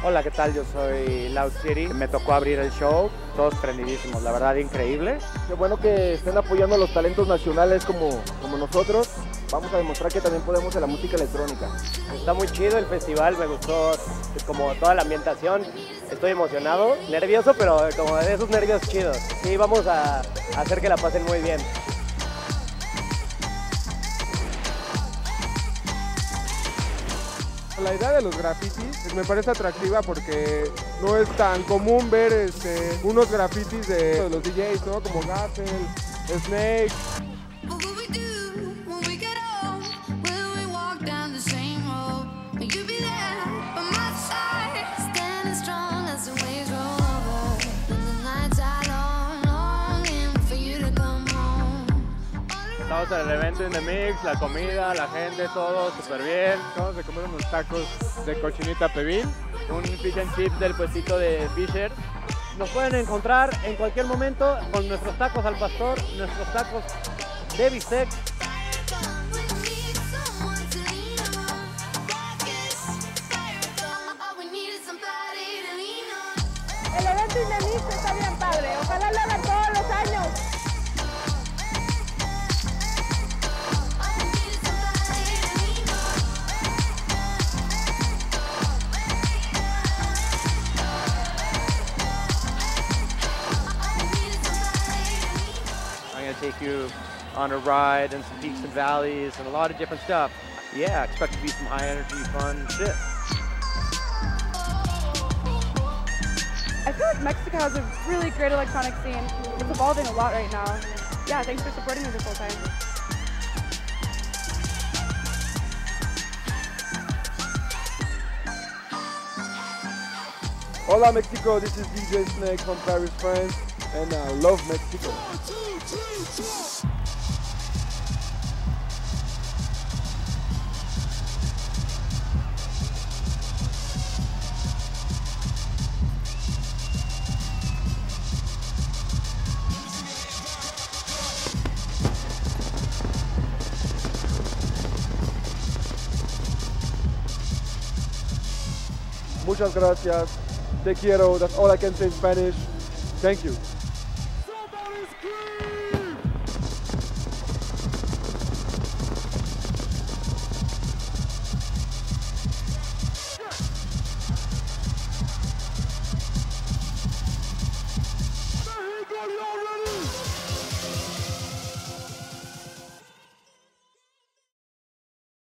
Hola, ¿qué tal? Yo soy Loud City. Me tocó abrir el show, todos prendidísimos, la verdad increíble. Qué bueno que estén apoyando a los talentos nacionales como nosotros. Vamos a demostrar que también podemos en la música electrónica. Está muy chido el festival, me gustó como toda la ambientación. Estoy emocionado, nervioso, pero como de esos nervios chidos. Sí, vamos a hacer que la pasen muy bien. La idea de los grafitis me parece atractiva porque no es tan común ver unos grafitis de los DJs, ¿no? Como Gaffel, Snake. Estamos en el evento in the mix, la comida, la gente, todo súper bien. Acabamos de comer unos tacos de cochinita pibil. Un fish and chips del puestito de Fisher. Nos pueden encontrar en cualquier momento con nuestros tacos al pastor, nuestros tacos de bistec. El evento in the mix está bien padre, ojalá lo hagan todos los años. I'm gonna take you on a ride and some peaks and valleys and a lot of different stuff. Yeah, expect to be some high energy, fun shit. I feel like Mexico has a really great electronic scene. It's evolving a lot right now. Yeah, thanks for supporting me this whole time. Hola Mexico, this is DJ Snake from Paris, France, and I love Mexico. Muchas gracias. Te quiero. That's all I can say in Spanish. Thank you. Mexico, you already